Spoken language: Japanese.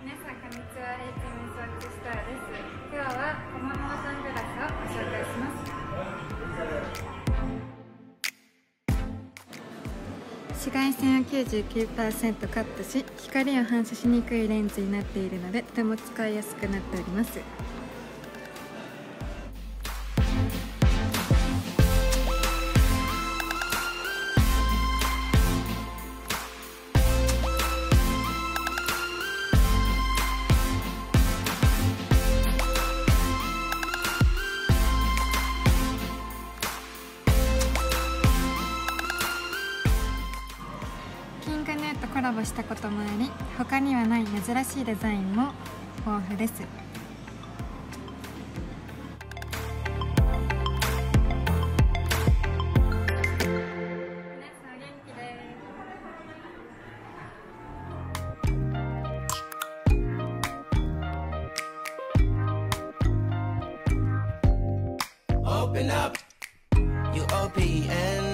皆さんこんにちは、HMS ワッチストアです。今日は小物のサングラスをご紹介します。紫外線を 99% カットし、光を反射しにくいレンズになっているので、とても使いやすくなっております。キングヌーとコラボしたこともあり、他にはない珍しいデザインも豊富です。皆さん元気です。 Open up, UOPN